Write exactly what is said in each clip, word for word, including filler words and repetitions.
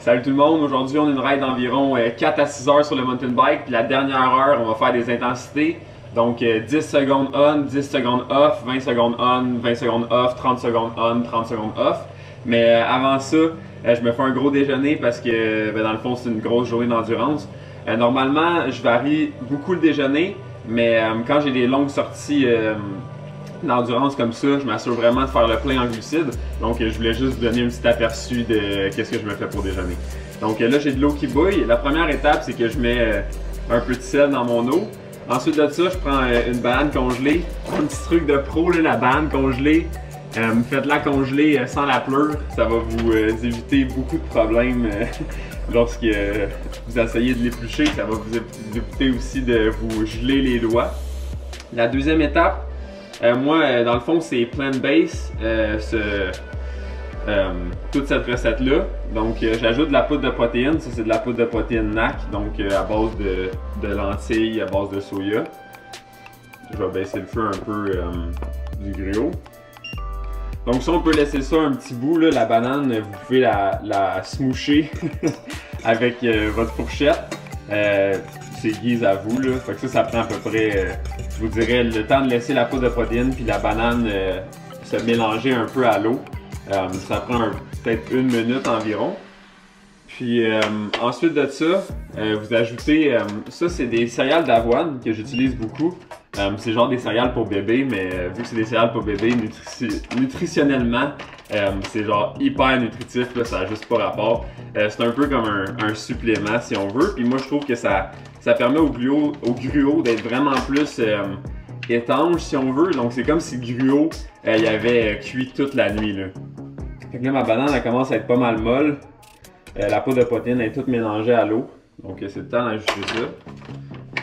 Salut tout le monde, aujourd'hui on a une ride d'environ quatre à six heures sur le mountain bike, puis la dernière heure on va faire des intensités, donc dix secondes on, dix secondes off, vingt secondes on, vingt secondes off, trente secondes on, trente secondes off. Mais avant ça, je me fais un gros déjeuner parce que ben, dans le fond c'est une grosse journée d'endurance. Euh, normalement je varie beaucoup le déjeuner, mais euh, quand j'ai des longues sorties euh, d'endurance comme ça, je m'assure vraiment de faire le plein en glucides. Donc je voulais juste vous donner un petit aperçu de qu'est-ce que je me fais pour déjeuner. Donc là j'ai de l'eau qui bouille. La première étape c'est que je mets un peu de sel dans mon eau. Ensuite de ça, je prends une banane congelée. Un petit truc de pro, là, la banane congelée. Euh, Faites-la congeler sans la pleure. Ça va vous euh, éviter beaucoup de problèmes euh, lorsque euh, vous essayez de l'éplucher. Ça va vous éviter aussi de vous geler les doigts. La deuxième étape, Euh, moi, euh, dans le fond, c'est plant-based, euh, ce, euh, toute cette recette-là. Donc, euh, j'ajoute de la poudre de protéines. Ça, c'est de la poudre de protéines N A C, donc euh, à base de, de lentilles, à base de soya. Je vais baisser le feu un peu euh, du gruau. Donc, ça, on peut laisser ça un petit bout. Là, la banane, vous pouvez la, la smoocher avec euh, votre fourchette. Euh, c'est guise à vous, là. Fait que ça, ça prend à peu près, euh, je vous dirais, le temps de laisser la poudre de protéines puis la banane euh, se mélanger un peu à l'eau. Euh, ça prend peut-être une minute environ. Puis euh, ensuite de ça, euh, vous ajoutez, euh, ça c'est des céréales d'avoine que j'utilise beaucoup. Euh, c'est genre des céréales pour bébé, mais euh, vu que c'est des céréales pour bébé, nutri nutritionnellement, euh, c'est genre hyper nutritif, là, ça n'a juste pas rapport. Euh, c'est un peu comme un, un supplément si on veut. Puis moi je trouve que ça, ça permet au gruau, au gruau d'être vraiment plus euh, étanche si on veut. Donc c'est comme si le gruau euh, il avait cuit toute la nuit, là. Fait que là ma banane elle commence à être pas mal molle. Euh, la poudre de protéines est toute mélangée à l'eau. Donc c'est le temps d'ajouter ça.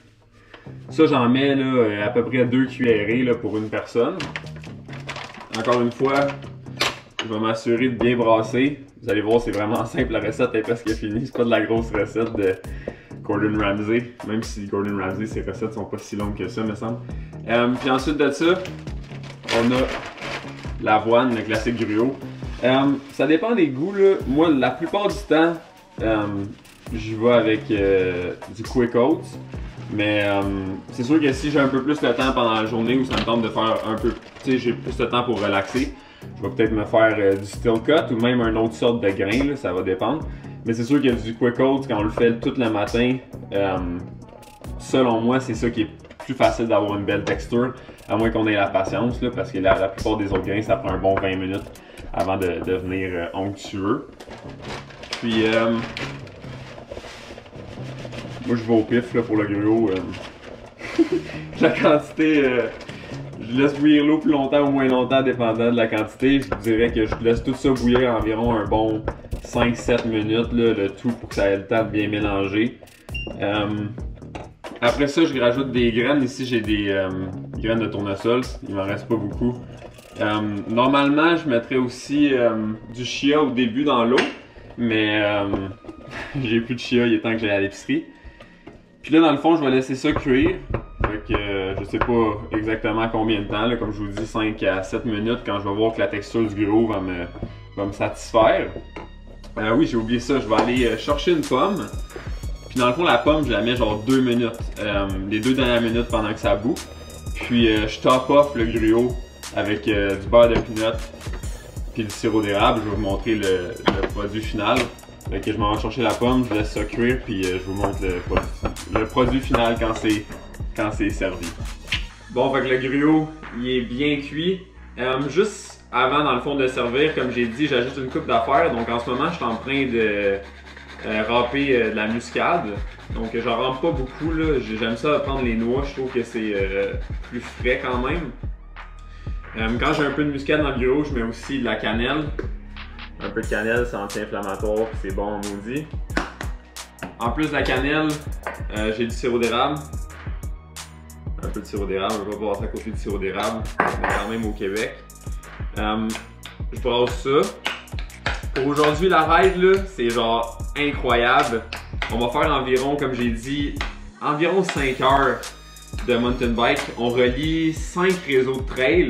Ça j'en mets là, à peu près deux cuillerées là, pour une personne. Encore une fois, je vais m'assurer de bien brasser. Vous allez voir, c'est vraiment simple, la recette est presque finie. C'est pas de la grosse recette de Gordon Ramsay. Même si Gordon Ramsay, ses recettes sont pas si longues que ça, me semble. Euh, puis ensuite de ça, on a l'avoine, le classique gruau. Euh, ça dépend des goûts, là. Moi, la plupart du temps, euh, j'y vais avec euh, du Quick Oats. Mais euh, c'est sûr que si j'ai un peu plus de temps pendant la journée ou ça me tente de faire un peu, tu sais, j'ai plus de temps pour relaxer, je vais peut-être me faire euh, du Steel Cut ou même une autre sorte de grain, là, ça va dépendre. Mais c'est sûr que du Quick Oats, quand on le fait tout le matin, euh, selon moi, c'est ça qui est plus facile d'avoir une belle texture, à moins qu'on ait la patience, là, parce que la, la plupart des autres grains, ça prend un bon vingt minutes avant de devenir euh, onctueux. Puis, euh, moi je vais au pif là, pour le gruau. Euh, la quantité, euh, je laisse bouillir l'eau plus longtemps ou moins longtemps, dépendant de la quantité. Je vous dirais que je laisse tout ça bouillir environ un bon cinq à sept minutes, là, le tout pour que ça ait le temps de bien mélanger. Euh, après ça, je rajoute des graines. Ici, j'ai des euh, graines de tournesol. Il m'en reste pas beaucoup. Euh, normalement, je mettrais aussi euh, du chia au début dans l'eau, mais euh, j'ai plus de chia, il est temps que j'aille à l'épicerie. Puis là, dans le fond, je vais laisser ça cuire. Fait que euh, je sais pas exactement combien de temps, là, comme je vous dis, cinq à sept minutes quand je vais voir que la texture du gruau va me, va me satisfaire. Euh, oui, j'ai oublié ça, je vais aller euh, chercher une pomme. Puis dans le fond, la pomme, je la mets genre deux minutes, euh, les deux dernières minutes pendant que ça bout. Puis euh, je top off le gruau avec euh, du beurre de peanut puis du sirop d'érable. Je vais vous montrer le, le produit final. Fait que je m'en vais chercher la pomme, je laisse ça cuire puis euh, je vous montre le, le produit final quand c'est quand c'est servi. Bon, fait que le gruau, il est bien cuit. Euh, juste avant, dans le fond, de le servir, comme j'ai dit, j'ajoute une coupe d'affaires. Donc en ce moment, je suis en train de euh, râper euh, de la muscade. Donc j'en râpe pas beaucoup, là. J'aime ça prendre les noix, je trouve que c'est euh, plus frais quand même. Euh, quand j'ai un peu de muscade dans le gruau, je mets aussi de la cannelle. Un peu de cannelle, c'est anti-inflammatoire, c'est bon en maudit. En plus de la cannelle, euh, j'ai du sirop d'érable. Un peu de sirop d'érable, je vais pas passer à côté du sirop d'érable, on est quand même au Québec. Euh, je brasse ça. Pour aujourd'hui, la ride, là, c'est genre incroyable. On va faire environ, comme j'ai dit, environ cinq heures de mountain bike. On relie cinq réseaux de trail.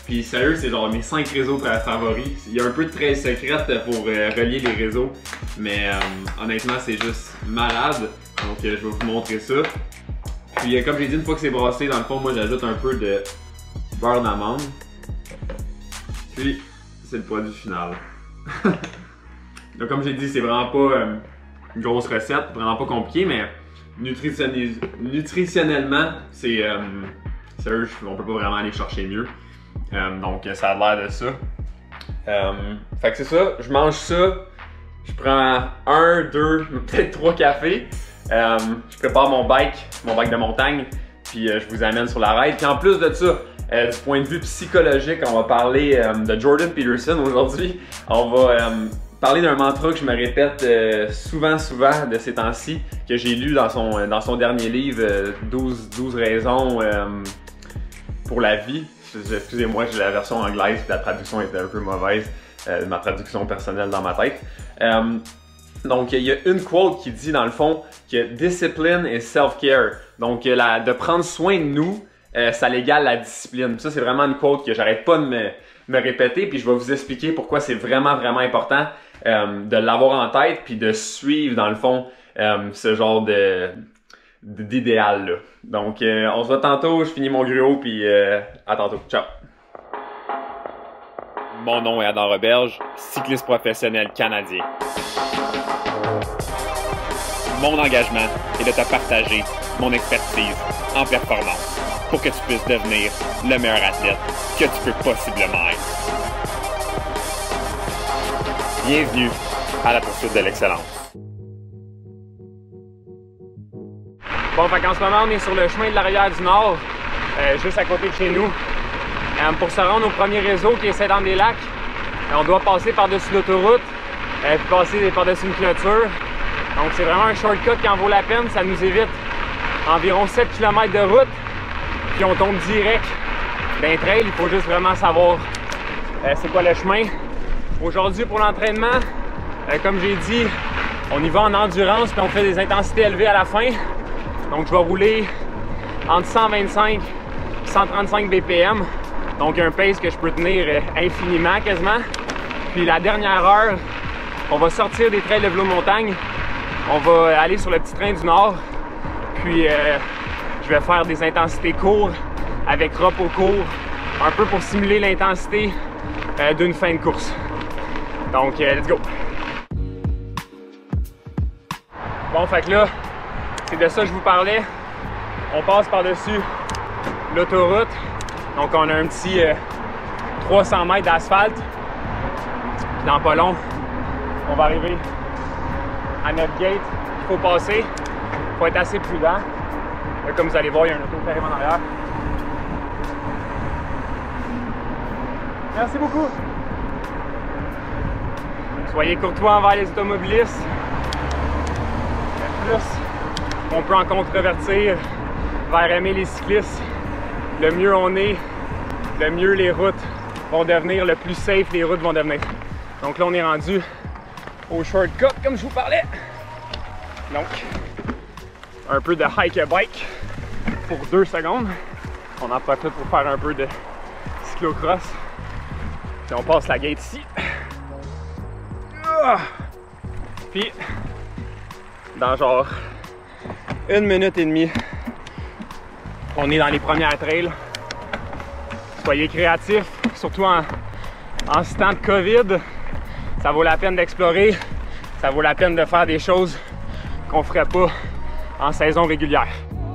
Puis sérieux, c'est genre mes cinq réseaux favoris. Il y a un peu de trail secrète pour euh, relier les réseaux, mais euh, honnêtement, c'est juste malade. Donc euh, je vais vous montrer ça. Puis euh, comme j'ai dit, une fois que c'est brassé, dans le fond, moi j'ajoute un peu de beurre d'amande. Puis c'est le produit final. Donc comme j'ai dit, c'est vraiment pas euh, une grosse recette, vraiment pas compliqué, mais nutritionnellement, c'est euh, sérieux, on peut pas vraiment aller chercher mieux. Euh, donc ça a l'air de ça. Euh, fait que c'est ça, je mange ça, je prends un, deux, peut-être trois cafés. Euh, je prépare mon bike, mon bike de montagne, puis euh, je vous amène sur la ride. Puis en plus de ça, euh, du point de vue psychologique, on va parler euh, de Jordan Peterson aujourd'hui. On va euh, parler d'un mantra que je me répète euh, souvent, souvent de ces temps-ci, que j'ai lu dans son, dans son dernier livre, euh, douze, douze raisons euh, pour la vie. Excusez-moi, j'ai la version anglaise, puis la traduction était un peu mauvaise, euh, ma traduction personnelle dans ma tête. Euh, donc, il y a une quote qui dit, dans le fond, que « discipline is self-care ». Donc, la, de prendre soin de nous, euh, ça l'égale la discipline. Ça, c'est vraiment une quote que j'arrête pas de me, me répéter, puis je vais vous expliquer pourquoi c'est vraiment, vraiment important euh, de l'avoir en tête, puis de suivre, dans le fond, euh, ce genre de... d'idéal là. Donc euh, on se voit tantôt, je finis mon gruau puis euh, à tantôt. Ciao! Mon nom est Adam Roberge, cycliste professionnel canadien. Mon engagement est de te partager mon expertise en performance pour que tu puisses devenir le meilleur athlète que tu peux possiblement être. Bienvenue à la poursuite de l'excellence. Bon, fait qu'en ce moment, on est sur le chemin de la rivière du Nord, euh, juste à côté de chez nous. Euh, pour se rendre au premier réseau qui est Saint-Anne-des-Lacs, euh, on doit passer par-dessus l'autoroute, euh, puis passer par-dessus une clôture. Donc c'est vraiment un shortcut qui en vaut la peine, ça nous évite environ sept kilomètres de route, puis on tombe direct d'un trail. Il faut juste vraiment savoir euh, c'est quoi le chemin. Aujourd'hui, pour l'entraînement, euh, comme j'ai dit, on y va en endurance, puis on fait des intensités élevées à la fin. Donc je vais rouler entre cent vingt-cinq et cent trente-cinq B P M. Donc un pace que je peux tenir infiniment quasiment. Puis la dernière heure, on va sortir des trails de vélo montagne. On va aller sur le petit train du Nord. Puis euh, je vais faire des intensités courtes avec repos court, un peu pour simuler l'intensité euh, d'une fin de course. Donc euh, let's go! Bon, fait que là, c'est de ça que je vous parlais. On passe par-dessus l'autoroute. Donc on a un petit euh, trois cents mètres d'asphalte. Puis dans pas long, on va arriver à notre gate. Il faut passer. Il faut être assez prudent. Là, comme vous allez voir, il y a un auto qui arrive en arrière. Merci beaucoup. Soyez courtois envers les automobilistes. Plus on peut en controvertir vers aimer les cyclistes, le mieux on est, le mieux les routes vont devenir, le plus safe les routes vont devenir. Donc là on est rendu au shortcut comme je vous parlais. Donc un peu de hike-bike pour deux secondes. On en profite pour faire un peu de cyclocross. Puis on passe la gate ici. Puis dans genre une minute et demie, on est dans les premières trails. Soyez créatifs, surtout en, en ce temps de COVID. Ça vaut la peine d'explorer, ça vaut la peine de faire des choses qu'on ne ferait pas en saison régulière.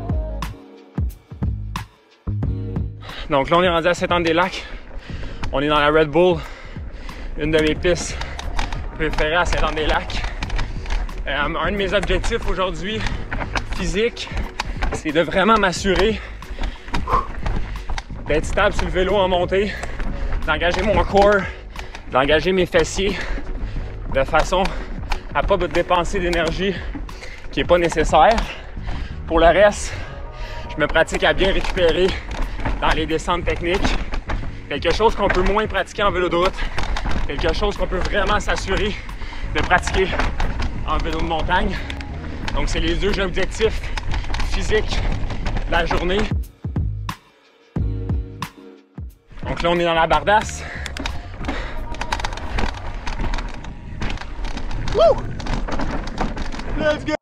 Donc là, on est rendu à Saint-Anne-des-Lacs. On est dans la Red Bull, une de mes pistes préférées à Saint-Anne-des-Lacs. Euh, un de mes objectifs aujourd'hui, physique, c'est de vraiment m'assurer d'être stable sur le vélo en montée, d'engager mon corps, d'engager mes fessiers de façon à ne pas dépenser d'énergie qui n'est pas nécessaire. Pour le reste, je me pratique à bien récupérer dans les descentes techniques. Quelque chose qu'on peut moins pratiquer en vélo de route, quelque chose qu'on peut vraiment s'assurer de pratiquer en vélo de montagne. Donc c'est les deux objectifs physiques de la journée. Donc Donc là, on est dans la bardasse. Woo! Let's go!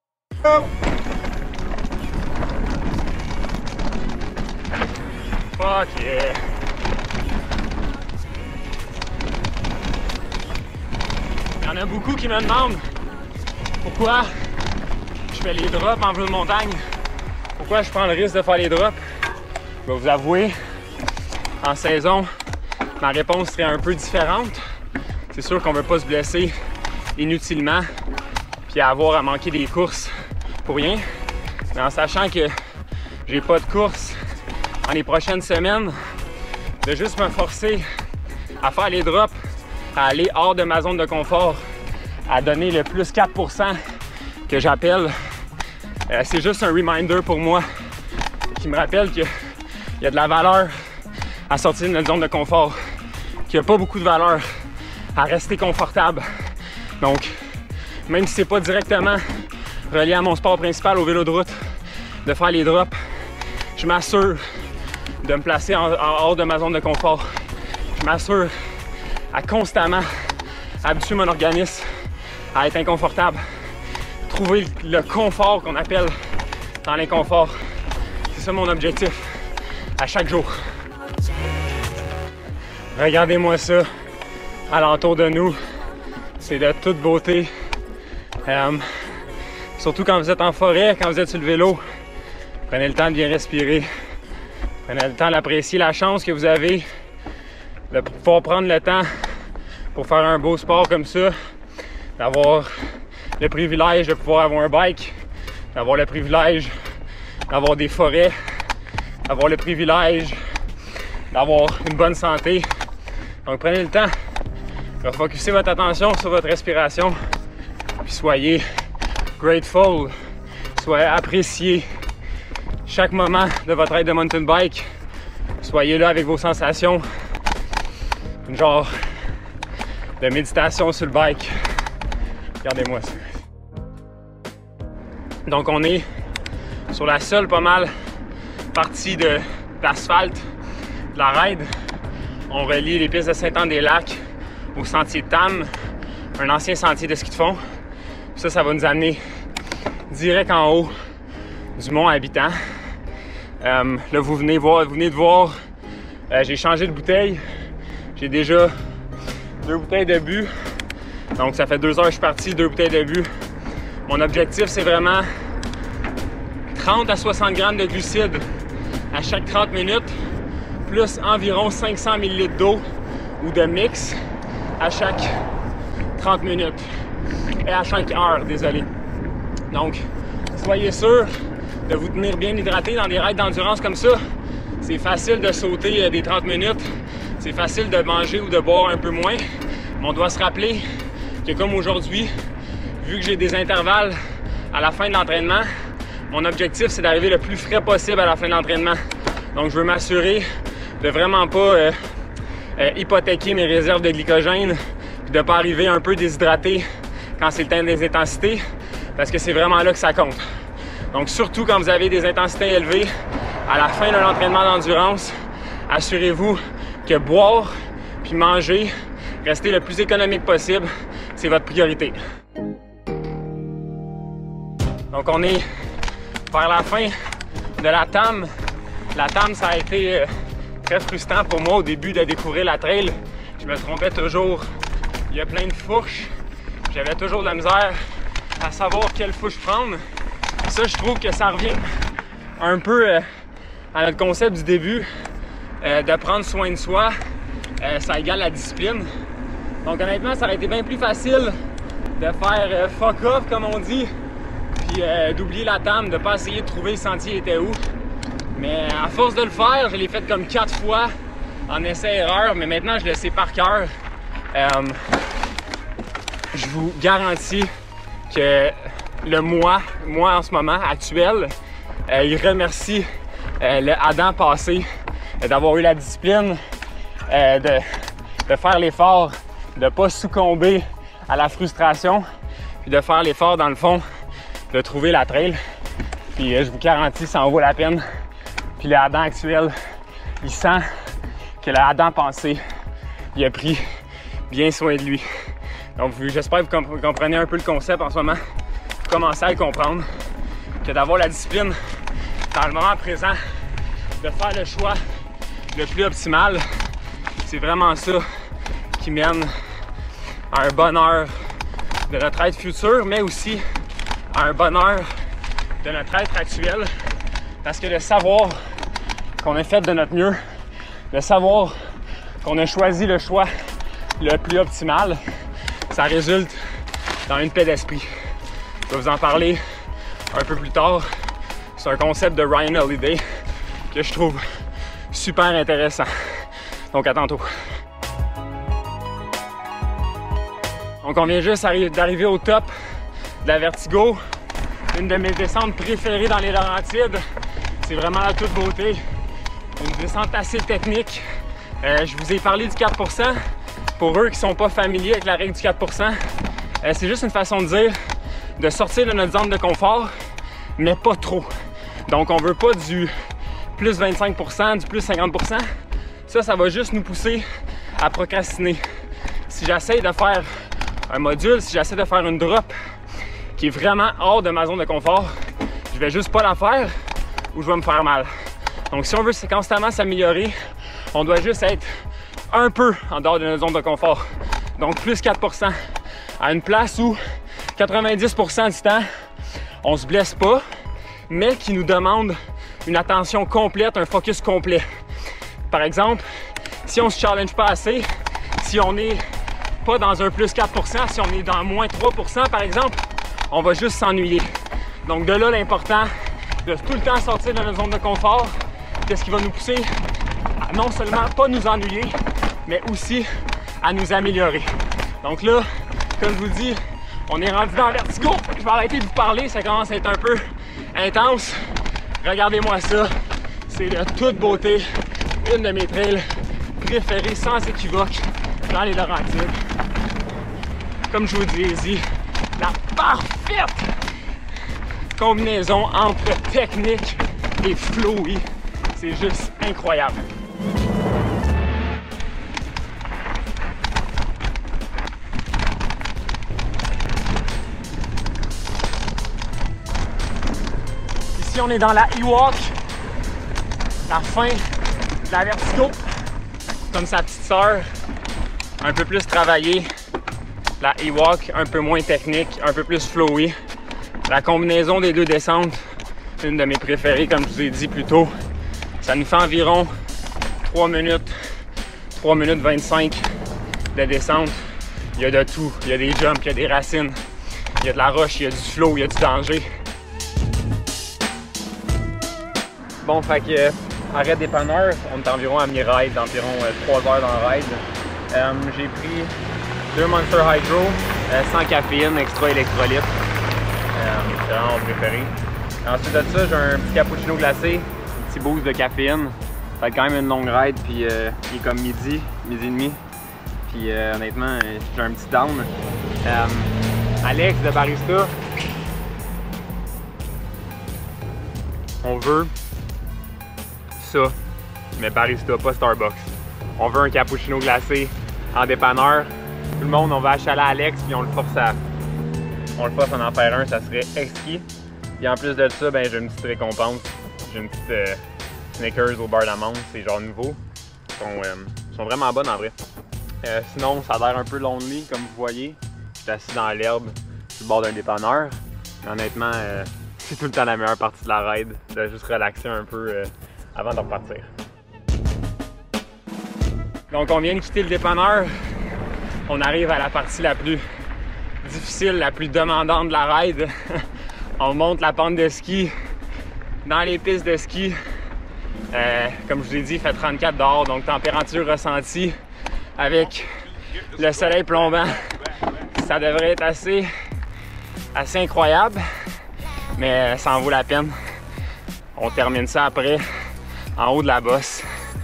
Fuck yeah! Il y en a beaucoup qui me demandent pourquoi je fais les drops en vélo de montagne. Pourquoi je prends le risque de faire les drops? Je vais vous avouer, en saison, ma réponse serait un peu différente. C'est sûr qu'on ne veut pas se blesser inutilement puis avoir à manquer des courses pour rien. Mais en sachant que j'ai pas de course dans les prochaines semaines, de juste me forcer à faire les drops, à aller hors de ma zone de confort, à donner le plus quatre pour cent que j'appelle, euh, c'est juste un reminder pour moi qui me rappelle qu'il y a de la valeur à sortir de notre zone de confort, qu'il n'y a pas beaucoup de valeur à rester confortable. Donc, même si c'est pas directement relié à mon sport principal, au vélo de route, de faire les drops, je m'assure de me placer en, en hors de ma zone de confort. Je m'assure à constamment habituer mon organisme à être inconfortable. Trouver le confort qu'on appelle dans l'inconfort. C'est ça mon objectif à chaque jour. Regardez-moi ça alentour de nous. C'est de toute beauté. Euh, surtout quand vous êtes en forêt, quand vous êtes sur le vélo, prenez le temps de bien respirer. Prenez le temps d'apprécier la chance que vous avez de pouvoir prendre le temps pour faire un beau sport comme ça, d'avoir le privilège de pouvoir avoir un bike, d'avoir le privilège d'avoir des forêts, d'avoir le privilège d'avoir une bonne santé. Donc prenez le temps de focusser votre attention sur votre respiration, puis soyez grateful, soyez appréciés chaque moment de votre ride de mountain bike. Soyez là avec vos sensations, une genre de méditation sur le bike. Regardez-moi ça. Donc on est sur la seule pas mal partie de d'asphalte de la ride. On relie les pistes de Saint-Anne-des-Lacs au sentier de Tam, un ancien sentier de ski de fond. Ça, ça va nous amener direct en haut du mont Habitant. Euh, là, vous venez, voir, vous venez de voir, euh, j'ai changé de bouteille. J'ai déjà deux bouteilles de but. Donc, ça fait deux heures que je suis parti, deux bouteilles de but. Mon objectif, c'est vraiment trente à soixante grammes de glucides à chaque trente minutes, plus environ cinq cents millilitres d'eau ou de mix à chaque trente minutes. Et à chaque heure, désolé. Donc, soyez sûr de vous tenir bien hydraté dans des rides d'endurance comme ça. C'est facile de sauter des trente minutes. C'est facile de manger ou de boire un peu moins. Mais on doit se rappeler que comme aujourd'hui, vu que j'ai des intervalles à la fin de l'entraînement, mon objectif, c'est d'arriver le plus frais possible à la fin de l'entraînement. Donc, je veux m'assurer de vraiment pas euh, euh, hypothéquer mes réserves de glycogène et de ne pas arriver un peu déshydraté quand c'est le temps des intensités, parce que c'est vraiment là que ça compte. Donc, surtout quand vous avez des intensités élevées, à la fin d'un entraînement d'endurance, assurez-vous que boire puis manger, rester le plus économique possible, c'est votre priorité. Donc, on est vers la fin de la Tam. La Tam, ça a été euh, très frustrant pour moi au début de découvrir la trail. Je me trompais toujours. Il y a plein de fourches. J'avais toujours de la misère à savoir quelle fourche prendre. Et ça, je trouve que ça revient un peu euh, à notre concept du début, euh, de prendre soin de soi. Euh, ça égale la discipline. Donc honnêtement, ça aurait été bien plus facile de faire euh, fuck off, comme on dit, puis euh, d'oublier la Tam, de ne pas essayer de trouver le sentier était où. Mais à force de le faire, je l'ai fait comme quatre fois en essai-erreur, mais maintenant je le sais par cœur. Euh, je vous garantis que le moi, moi en ce moment, actuel, euh, il remercie euh, le Adam passé euh, d'avoir eu la discipline, euh, de, de faire l'effort, de ne pas succomber à la frustration, puis de faire l'effort dans le fond, de trouver la trail. Puis euh, je vous garantis, ça en vaut la peine. Puis le Adam actuel, il sent que l'Adam pensé, il a pris bien soin de lui. Donc j'espère que vous comprenez un peu le concept en ce moment. Vous commencez à le comprendre, que d'avoir la discipline dans le moment présent, de faire le choix le plus optimal, c'est vraiment ça qui mène à un bonheur de notre être futur, mais aussi à un bonheur de notre être actuel. Parce que le savoir qu'on a fait de notre mieux, le savoir qu'on a choisi le choix le plus optimal, ça résulte dans une paix d'esprit. Je vais vous en parler un peu plus tard. C'est un concept de Ryan Holiday que je trouve super intéressant. Donc à tantôt. Donc on vient juste d'arriver au top de la Vertigo, une de mes descentes préférées dans les Laurentides. C'est vraiment la toute beauté, une descente assez technique. Euh, je vous ai parlé du quatre pour cent. Pour eux qui ne sont pas familiers avec la règle du quatre pour cent, euh, c'est juste une façon de dire de sortir de notre zone de confort, mais pas trop. Donc on veut pas du plus vingt-cinq pour cent, du plus cinquante pour cent. Ça, ça va juste nous pousser à procrastiner. Si j'essaie de faire un module, si j'essaie de faire une drop qui est vraiment hors de ma zone de confort, je vais juste pas la faire ou je vais me faire mal. Donc si on veut constamment s'améliorer, on doit juste être un peu en dehors de notre zone de confort. Donc plus quatre pour cent à une place où quatre-vingt-dix pour cent du temps, on se blesse pas, mais qui nous demande une attention complète, un focus complet. Par exemple, si on se challenge pas assez, si on n'est pas dans un plus quatre pour cent, si on est dans moins trois pour cent par exemple, on va juste s'ennuyer. Donc de là l'important de tout le temps sortir de notre zone de confort, qu'est-ce qui va nous pousser à non seulement pas nous ennuyer, mais aussi à nous améliorer. Donc là, comme je vous dis, on est rendu dans Vertigo. Je vais arrêter de vous parler, ça commence à être un peu intense. Regardez-moi ça, c'est de toute beauté, une de mes trails préférées sans équivoque dans les Laurentides. Comme je vous l'ai dit, la parfaite combinaison entre technique et flowy, c'est juste incroyable. Ici, on est dans la E-Walk, la fin de la Vertigo, comme sa petite sœur, un peu plus travaillée. La E-Walk, un peu moins technique, un peu plus flowy. La combinaison des deux descentes, une de mes préférées, comme je vous ai dit plus tôt. Ça nous fait environ trois minutes, trois minutes vingt-cinq de descente. Il y a de tout. Il y a des jumps, il y a des racines, il y a de la roche, il y a du flow, il y a du danger. Bon, fait que euh, arrête dépanneur, on est environ à mi-ride, d'environ euh, trois heures dans le ride. Euh, J'ai pris deux Monster Hydro, euh, sans caféine, extra électrolyte. Euh, C'est vraiment mon préféré. Ensuite de ça, j'ai un petit cappuccino glacé, un petit boost de caféine. Ça fait quand même une longue ride, puis euh, il est comme midi, midi et demi. Puis euh, honnêtement, j'ai un petit down. Euh, Alex de Barista, on veut ça, mais Barista, pas Starbucks. On veut un cappuccino glacé en dépanneur. Tout le monde, on va achaler à Alex, puis on le force à... On le force à en faire un, ça serait exquis. Et en plus de ça, ben, j'ai une petite récompense. J'ai une petite euh, Snickers au beurre d'amande, c'est genre nouveau. Ils sont, euh, sont vraiment bonnes en vrai. Euh, sinon, ça a l'air un peu lonely, comme vous voyez. Je suis assis dans l'herbe, sur le bord d'un dépanneur. Mais honnêtement, euh, c'est tout le temps la meilleure partie de la ride, de juste relaxer un peu euh, avant de repartir. Donc on vient de quitter le dépanneur. On arrive à la partie la plus difficile, la plus demandante de la ride. On monte la pente de ski dans les pistes de ski. Euh, comme je vous ai dit, il fait trente-quatre dehors, donc température ressentie avec le soleil plombant. Ça devrait être assez, assez incroyable, mais ça en vaut la peine. On termine ça après, en haut de la bosse,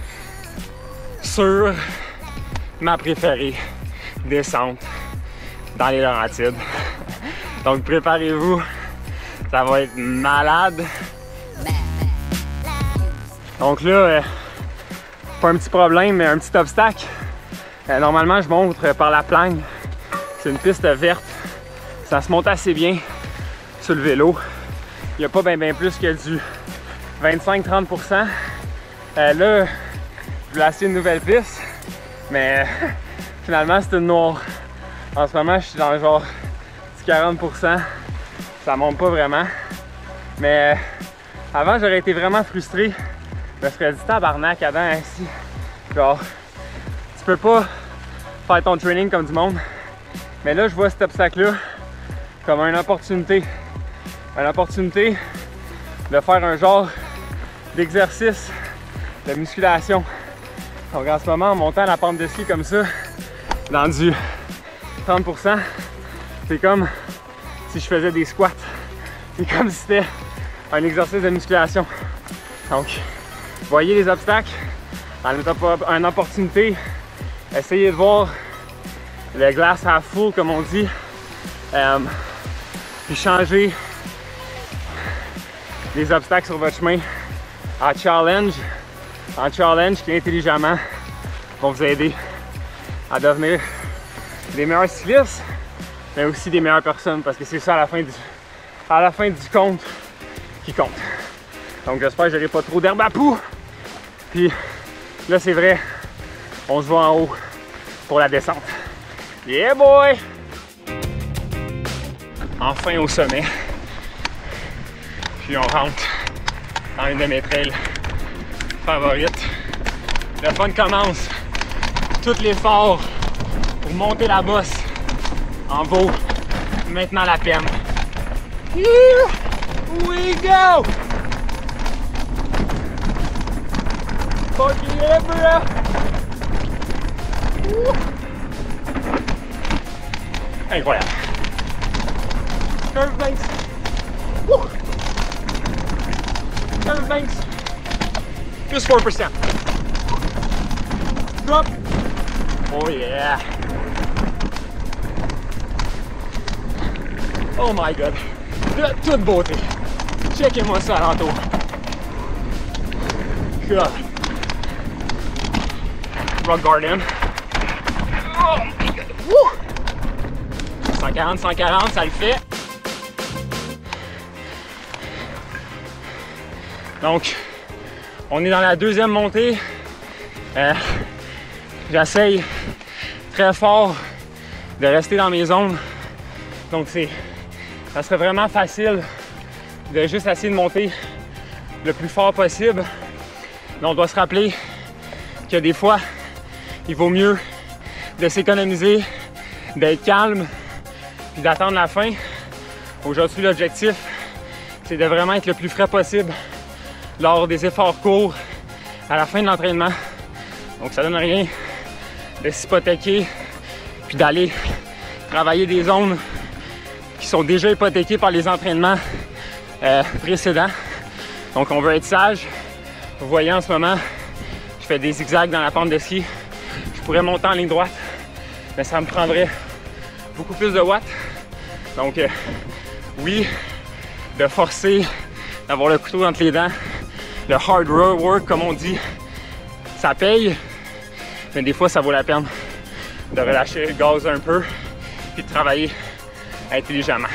sur ma préférée descente dans les Laurentides. Donc préparez-vous, ça va être malade. Donc là, euh, pas un petit problème, mais un petit obstacle. Euh, normalement, je monte par la plagne. C'est une piste verte. Ça se monte assez bien sur le vélo. Il n'y a pas bien bien plus que du vingt-cinq à trente pour cent. Euh, là, je voulais essayer une nouvelle piste, mais finalement, c'est une noire. En ce moment, je suis dans genre quarante pour cent. Ça monte pas vraiment. Mais avant, j'aurais été vraiment frustré. Je me serais dit tabarnak Adam, ici. Genre, tu peux pas faire ton training comme du monde. Mais là, je vois cet obstacle-là comme une opportunité. Une opportunité de faire un genre d'exercice de musculation. Donc en ce moment, en montant la pente de ski comme ça, dans du trente pour cent, c'est comme si je faisais des squats. C'est comme si c'était un exercice de musculation. Donc, voyez les obstacles, une opportunité, essayez de voir le glass half full comme on dit, euh, puis changer les obstacles sur votre chemin en challenge, en challenge qui intelligemment vont vous aider à devenir des meilleurs cyclistes, mais aussi des meilleures personnes, parce que c'est ça à la fin du, à la fin du compte qui compte. Donc j'espère que j'aurai pas trop d'herbe à poux. Puis là c'est vrai, on se voit en haut pour la descente. Yeah boy! Enfin au sommet. Puis on rentre dans une de mes trails favorites. Le fun commence. Tout l'effort pour monter la bosse en vaut maintenant la peine. Here we go! Fuck yeah, bro! Woo. Incroyable. Curve banks. Woo. Curve banks. Just four percent. Drop. Oh yeah. Oh my god. De toute beauté. Checkez-moi ça alentour. God. Rock Garden. Oh my god. Woo. cent quarante, cent quarante, ça le fait. Donc, on est dans la deuxième montée. Euh, J'essaye très fort de rester dans mes zones. Donc, c'est, ça serait vraiment facile de juste essayer de monter le plus fort possible. Mais on doit se rappeler que des fois, il vaut mieux de s'économiser, d'être calme, puis d'attendre la fin. Aujourd'hui, l'objectif, c'est de vraiment être le plus frais possible lors des efforts courts à la fin de l'entraînement. Donc ça donne rien de s'hypothéquer puis d'aller travailler des zones qui sont déjà hypothéquées par les entraînements euh, précédents. Donc on veut être sage. Vous voyez en ce moment, je fais des zigzags dans la pente de ski. Je pourrais monter en ligne droite, mais ça me prendrait beaucoup plus de watts. Donc euh, oui, de forcer, d'avoir le couteau entre les dents, le hard work comme on dit, ça paye, mais des fois ça vaut la peine de relâcher le gaz un peu et de travailler intelligemment.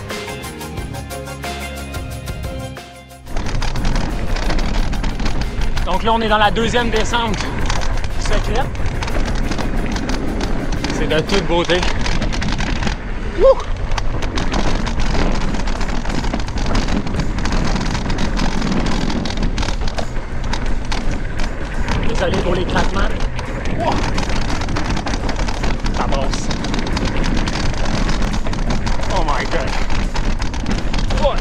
Donc là on est dans la deuxième descente secrète. C'est de toute beauté. Wouh! Désolé pour les craquements. Wow. Ça brosse. Oh my god. Oh.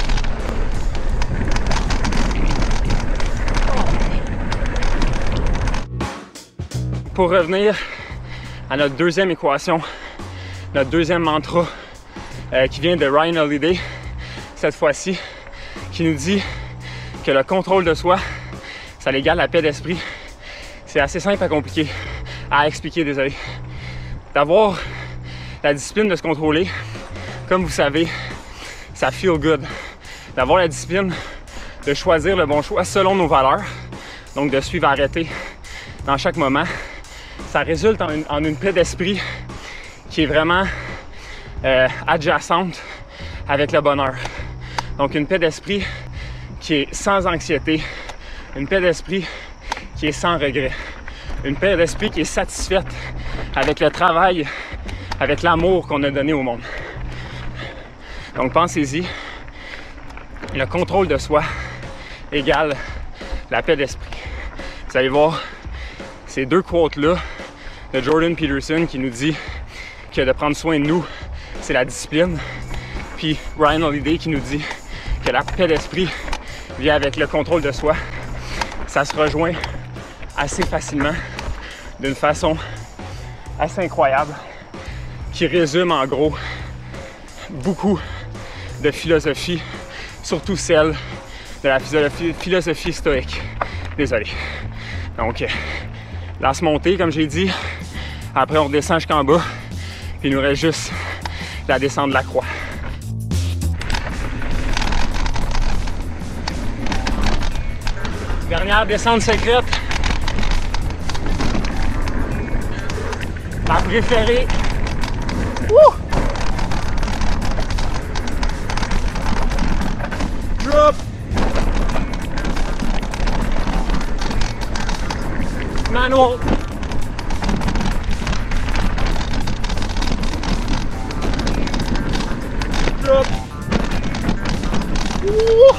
Pour revenir à notre deuxième équation, notre deuxième mantra euh, qui vient de Ryan Holiday, cette fois-ci, qui nous dit que le contrôle de soi, ça égale la paix d'esprit. C'est assez simple à compliquer, à expliquer, désolé. D'avoir la discipline de se contrôler, comme vous savez, ça feel good. D'avoir la discipline de choisir le bon choix selon nos valeurs, donc de suivre arrêté dans chaque moment, ça résulte en une, en une paix d'esprit qui est vraiment euh, adjacente avec le bonheur. Donc une paix d'esprit qui est sans anxiété, une paix d'esprit qui est sans regret, une paix d'esprit qui est satisfaite avec le travail, avec l'amour qu'on a donné au monde. Donc pensez-y, le contrôle de soi égale la paix d'esprit. Vous allez voir ces deux quotes-là de Jordan Peterson qui nous dit que de prendre soin de nous, c'est la discipline. Puis Ryan Holiday qui nous dit que la paix d'esprit vient avec le contrôle de soi. Ça se rejoint assez facilement, d'une façon assez incroyable, qui résume en gros beaucoup de philosophie, surtout celle de la philosophie, philosophie stoïque. Désolé. Donc, euh, lance montée, comme j'ai dit. Après, on redescend jusqu'en bas. Puis il nous reste juste la descente de la croix. Dernière descente secrète. Ma préférée. Wouh! Drop! Manual. Drop. Wouh!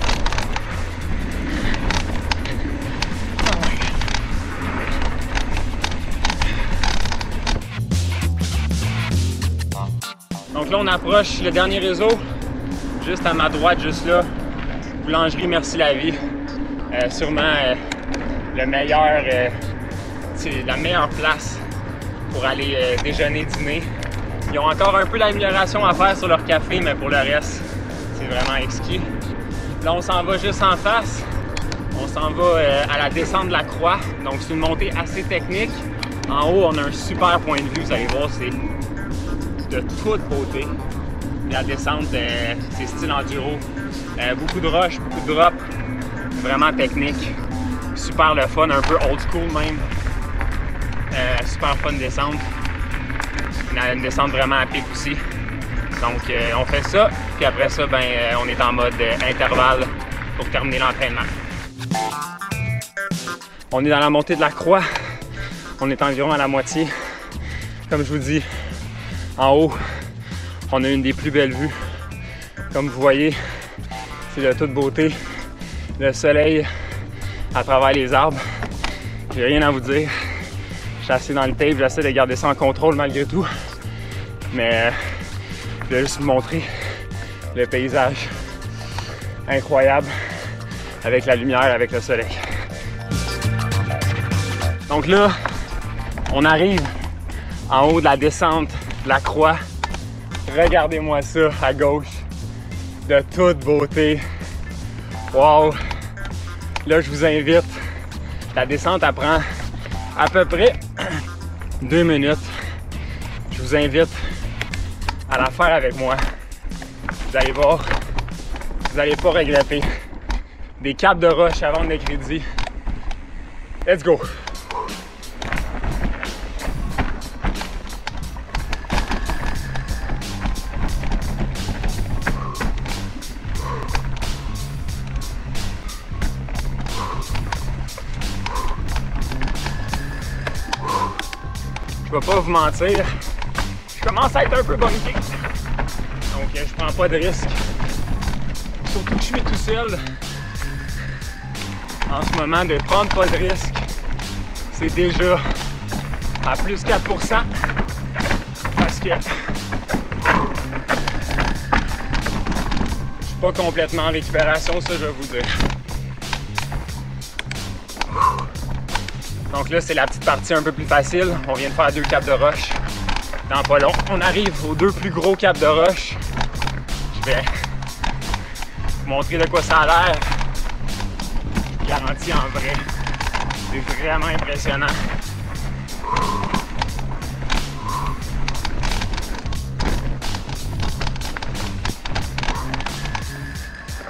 Donc là, on approche le dernier réseau, juste à ma droite, juste là, boulangerie Merci la Vie. Euh, sûrement euh, le meilleur, euh, la meilleure place pour aller euh, déjeuner, dîner. Ils ont encore un peu d'amélioration à faire sur leur café, mais pour le reste, c'est vraiment exquis. Là, on s'en va juste en face. On s'en va euh, à la descente de la croix. Donc, c'est une montée assez technique. En haut, on a un super point de vue. Vous allez voir, c'est de toute beauté. La descente, euh, c'est style enduro. Euh, beaucoup de rush, beaucoup de drop. Vraiment technique. Super le fun, un peu old school même. Euh, super fun descente. Une descente vraiment à pic aussi. Donc euh, on fait ça, puis après ça, ben, euh, on est en mode euh, intervalle pour terminer l'entraînement. On est dans la montée de la croix. On est environ à la moitié. Comme je vous dis, en haut, on a une des plus belles vues. Comme vous voyez, c'est de toute beauté. Le soleil à travers les arbres. J'ai rien à vous dire. Je suis assis dans le tape, j'essaie de garder ça en contrôle malgré tout. Mais euh, je vais juste vous montrer le paysage incroyable avec la lumière, avec le soleil. Donc là, on arrive en haut de la descente de la croix. Regardez-moi ça à gauche. De toute beauté. Wow! Là, je vous invite. La descente, elle prend à peu près deux minutes. Je vous invite à la faire avec moi. Vous allez voir, vous n'allez pas regretter. Des capes de roche avant de crédit. Let's go! Je vais pas vous mentir, je commence à être un peu bunké. Donc je prends pas de risque. Surtout que je suis tout seul. En ce moment, de prendre pas de risque, c'est déjà à plus quatre pour cent. Parce que je suis pas complètement en récupération, ça je vais vous dire. Donc là, c'est la petite partie un peu plus facile. On vient de faire deux caps de roche. Dans pas long, on arrive aux deux plus gros caps de roche. Je vais vous montrer de quoi ça a l'air. Garanti en vrai. C'est vraiment impressionnant.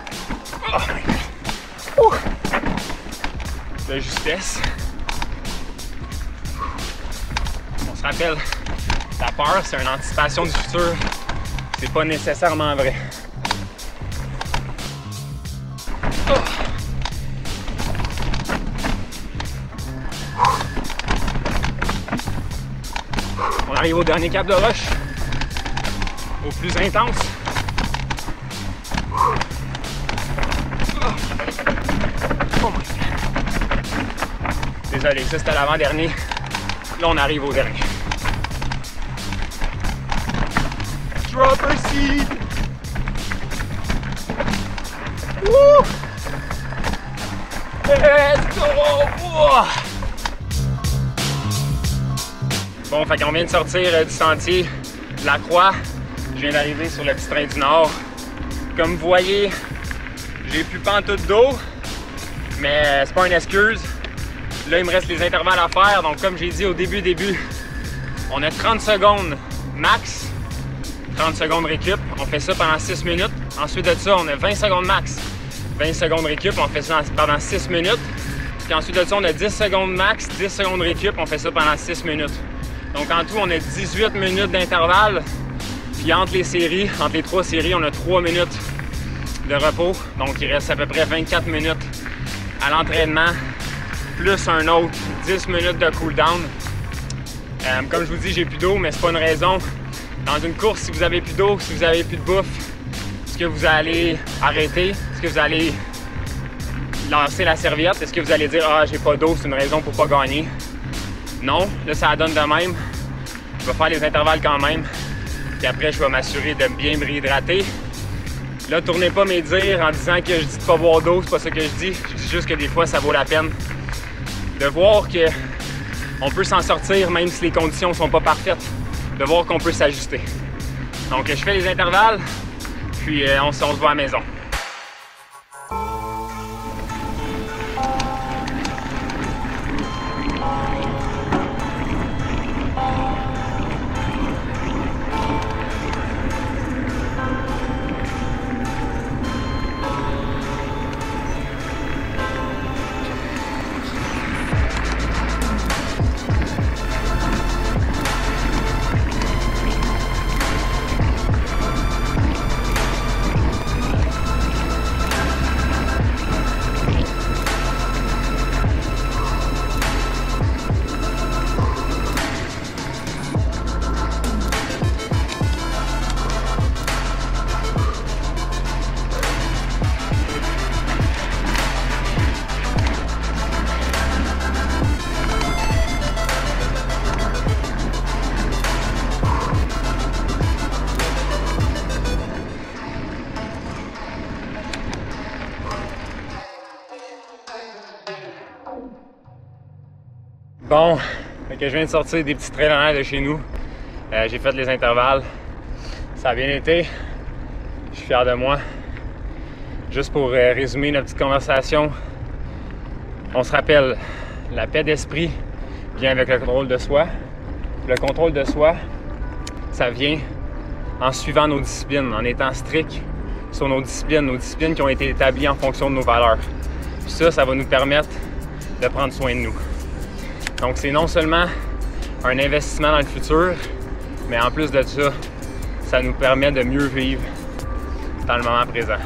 Oh my God. Ouh. De justesse. rappelle, la peur, c'est une anticipation du futur. C'est pas nécessairement vrai. Oh. On arrive au dernier cap de rush, au plus intense. Oh my God. Désolé, ça c'était l'avant-dernier. Là, on arrive au dernier. Dropper seed! Woo! Let's go! Oh! Bon, fait qu'on vient de sortir euh, du sentier de la Croix. Je viens d'arriver sur le petit train du Nord. Comme vous voyez, j'ai plus pantoute d'eau, mais c'est pas une excuse. Là, il me reste les intervalles à faire. Donc, comme j'ai dit au début, début, on a trente secondes max, trente secondes récup. On fait ça pendant six minutes. Ensuite de ça, on a vingt secondes max, vingt secondes récup. On fait ça pendant six minutes. Puis ensuite de ça, on a dix secondes max, dix secondes récup. On fait ça pendant six minutes. Donc, en tout, on a dix-huit minutes d'intervalle. Puis entre les séries, entre les trois séries, on a trois minutes de repos. Donc, il reste à peu près vingt-quatre minutes à l'entraînement, plus un autre dix minutes de cool-down. Euh, comme je vous dis, j'ai plus d'eau, mais c'est pas une raison. Dans une course, si vous avez plus d'eau, si vous avez plus de bouffe, est-ce que vous allez arrêter? Est-ce que vous allez lancer la serviette? Est-ce que vous allez dire « Ah, j'ai pas d'eau, c'est une raison pour pas gagner? » Non, là, ça la donne de même. Je vais faire les intervalles quand même. Puis après, je vais m'assurer de bien me réhydrater. Là, tournez pas mes dires en disant que je dis de pas boire d'eau, c'est pas ça que je dis. Je dis juste que des fois, ça vaut la peine de voir que on peut s'en sortir même si les conditions sont pas parfaites. De voir qu'on peut s'ajuster. Donc, je fais les intervalles, puis euh, on, on se voit à la maison. Bon, fait que je viens de sortir des petits trails en l'air de chez nous. Euh, j'ai fait les intervalles. Ça a bien été. Je suis fier de moi. Juste pour euh, résumer notre petite conversation, on se rappelle, la paix d'esprit vient avec le contrôle de soi. Le contrôle de soi, ça vient en suivant nos disciplines, en étant strict sur nos disciplines, nos disciplines qui ont été établies en fonction de nos valeurs. Puis ça, ça va nous permettre de prendre soin de nous. Donc, c'est non seulement un investissement dans le futur, mais en plus de ça, ça nous permet de mieux vivre dans le moment présent.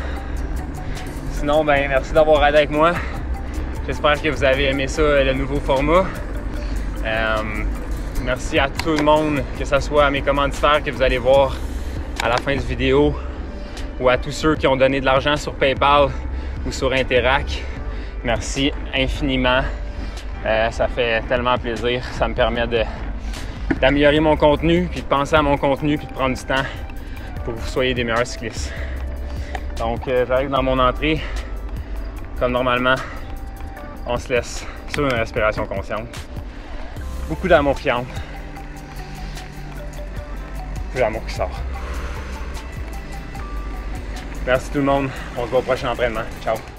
Sinon, ben merci d'avoir aidé avec moi. J'espère que vous avez aimé ça, le nouveau format. Euh, merci à tout le monde, que ce soit à mes commanditaires que vous allez voir à la fin de la vidéo, ou à tous ceux qui ont donné de l'argent sur PayPal ou sur Interac. Merci infiniment. Euh, ça fait tellement plaisir. Ça me permet de, d'améliorer mon contenu, puis de penser à mon contenu, puis de prendre du temps pour que vous soyez des meilleurs cyclistes. Donc, euh, j'arrive dans mon entrée. Comme normalement, on se laisse sur une respiration consciente. Beaucoup d'amour qui entre. Plus d'amour qui sort. Merci tout le monde. On se voit au prochain entraînement. Ciao!